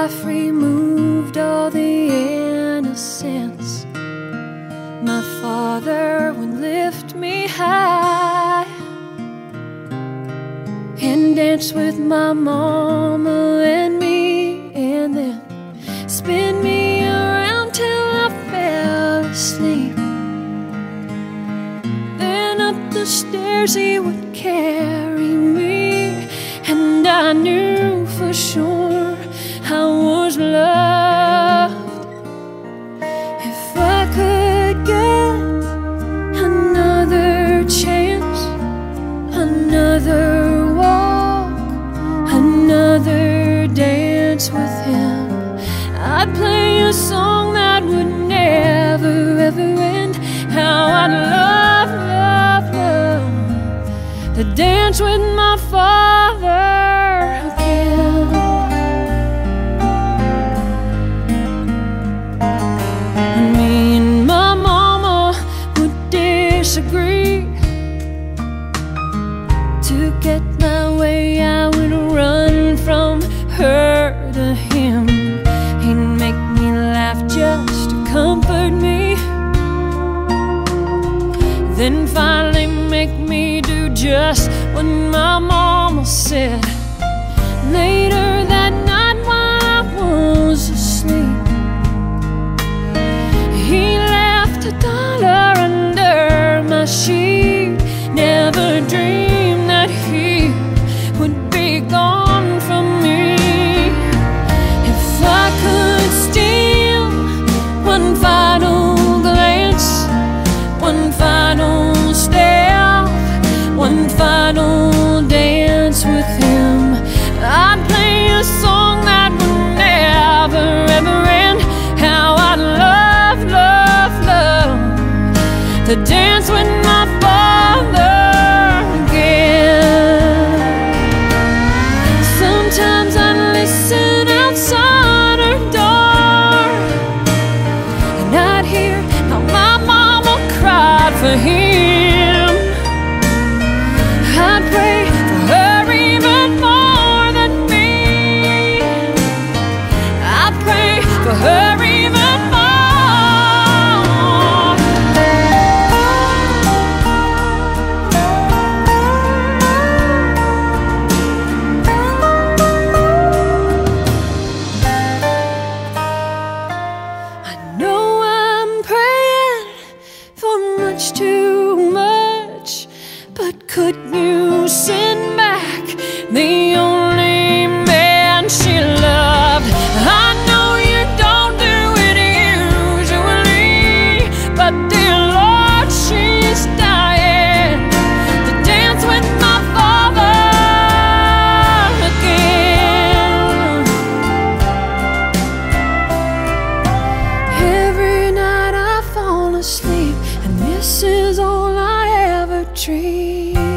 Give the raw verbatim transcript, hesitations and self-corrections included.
life removed all the innocence, my Father would lift me high and dance with my mama and me, and then spin me around till I fell asleep. Then up the stairs he would carry me, and I knew for sure I was loved. If I could get another chance, another walk, another dance with him, I'd play a song that would never ever end. How I'd love, love, love to dance with my Father again. When me and my mama would disagree, to get my way I would run from her to him. He'd make me laugh just to comfort me, then finally make me do just what my mama said. Later that night while I was asleep, he left a dollar under my sheet. Never dreamed that he would be gone from me. If I could steal one final glance, one final step, one final dance with him, I'd play a song that would never ever end. How I'd love, love, love to dance with my Father again. Sometimes I'd listen outside her door, and I'd hear how my mama cried for him. I'd pray for her even more than me. I'd pray for her even more. I know I'm praying for much too much, but could you send back the only man she loved? I know you don't do it usually, but dear Lord, she's dying to dance with my Father again. Every night I fall asleep, and this is all I ever dream.